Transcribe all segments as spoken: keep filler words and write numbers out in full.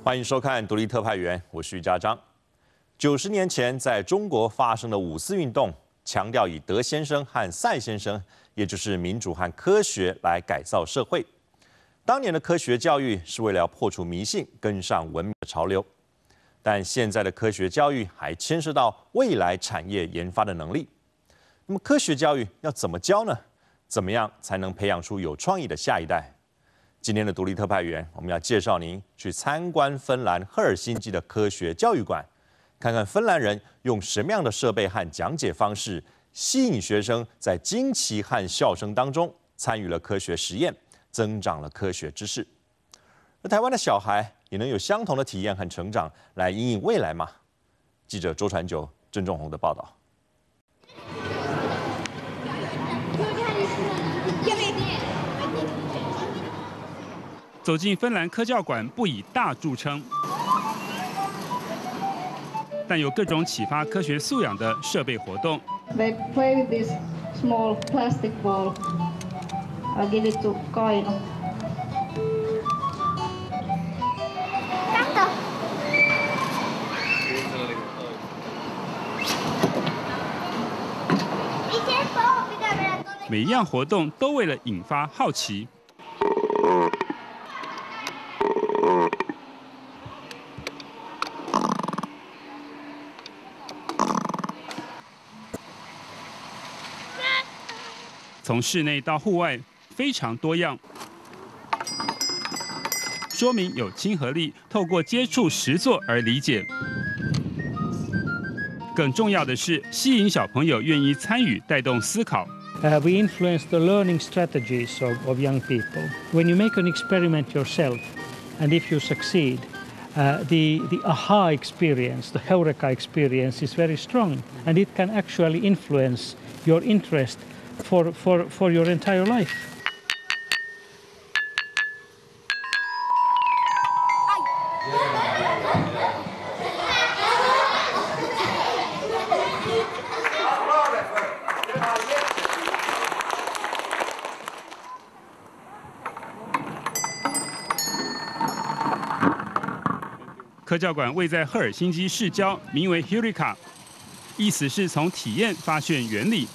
欢迎收看《独立特派员》，我是于家章。九十年前，在中国发生的五四运动，强调以德先生和赛先生，也就是民主和科学来改造社会。当年的科学教育是为了要破除迷信，跟上文明的潮流。但现在的科学教育还牵涉到未来产业研发的能力。那么，科学教育要怎么教呢？怎么样才能培养出有创意的下一代？今天的独立特派员，我们要介绍您去参观芬兰赫尔辛基的科学教育馆，看看芬兰人用什么样的设备和讲解方式，吸引学生在惊奇和笑声当中参与了科学实验，增长了科学知识。而台湾的小孩也能有相同的体验和成长，来因应未来吗？记者周传九、郑仲宏的报道。 走进芬兰科教馆，不以大著称，但有各种启发科学素养的设备活动。 They play with this small plastic ball. I'll give it to Kaino. 每一样活动都为了引发好奇。从室内到户外，非常多样，说明有亲和力，透过接触实作而理解。更重要的是，吸引小朋友愿意参与，带动思考。 Uh, we influence the learning strategies of, of young people. When you make an experiment yourself, and if you succeed, uh, the, the aha experience, the Heureka experience is very strong, and it can actually influence your interest for, for, for your entire life. 科教馆位在赫尔辛基市郊，名为 Heureka， 意思是从体验发现原理。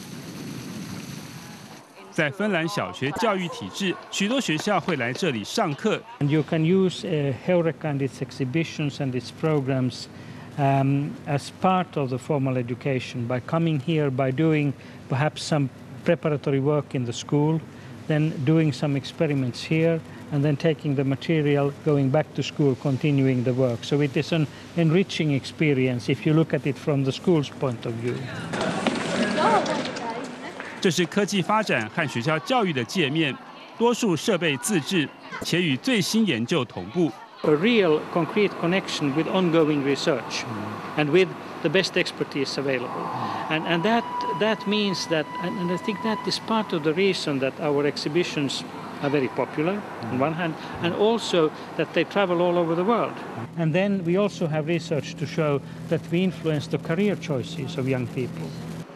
在芬兰小学教育体制，许多学校会来这里上课。 And you can use uh, Heureka and its exhibitions and its programs um, as part of the formal education by coming here, by doing perhaps some preparatory work in the school, then doing some experiments here. And then taking the material, going back to school, continuing the work. So it is an enriching experience if you look at it from the school's point of view. 这是科技发展和学校教育的界面，多数设备自制，且与最新研究同步。 A real concrete connection with ongoing research and with the best expertise available. And, and that, that means that, and, and I think that is part of the reason that our exhibitions are very popular on one hand, and also that they travel all over the world. And then we also have research to show that we influence the career choices of young people.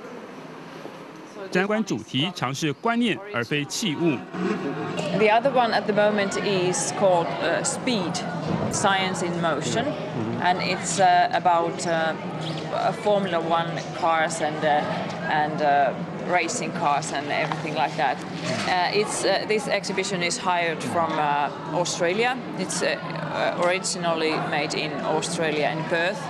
展馆主题尝试观念而非器物。 The other one at the moment is called uh, Speed, Science in Motion, and it's uh, about uh, Formula One cars and uh, and uh, racing cars and everything like that. Uh, it's uh, this exhibition is hired from uh, Australia. It's uh, uh, originally made in Australia in Perth.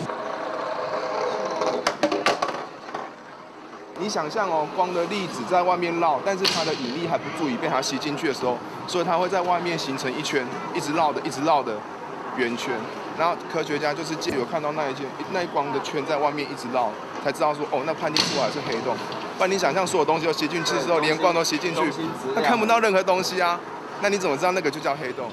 你想象哦，光的粒子在外面绕，但是它的引力还不足以被它吸进去的时候，所以它会在外面形成一圈，一直绕的，一直绕的圆圈。然后科学家就是借有看到那一圈那一光的圈在外面一直绕，才知道说哦，那判定出来是黑洞。不然你想象所有东西都吸进去之后，连光都吸进去，它看不到任何东西啊，那你怎么知道那个就叫黑洞？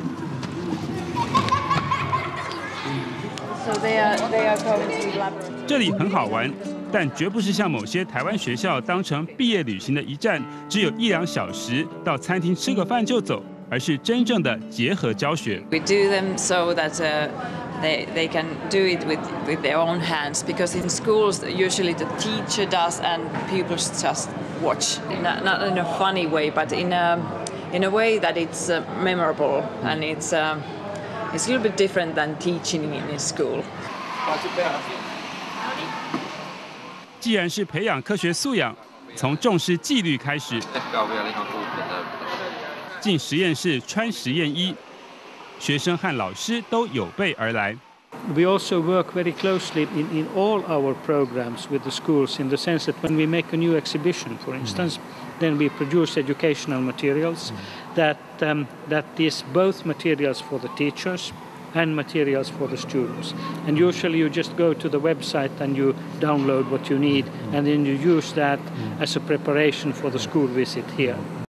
So they are they are going to elaborate. 这里很好玩，但绝不是像某些台湾学校当成毕业旅行的一站，只有一两小时到餐厅吃个饭就走，而是真正的结合教学。 We do them so that uh, they they can do it with with their own hands, because in schools usually the teacher does and pupils just watch. Not, not in a funny way, but in a in a way that it's uh, memorable and it's. Uh, it's a little bit different than teaching in a school. 既然是培养科学素养，从重视纪律开始。进实验室穿实验衣，学生和老师都有备而来。 We also work very closely in, in all our programs with the schools in the sense that when we make a new exhibition, for instance, then we produce educational materials that, um, that is both materials for the teachers and materials for the students. And usually you just go to the website and you download what you need, and then you use that as a preparation for the school visit here.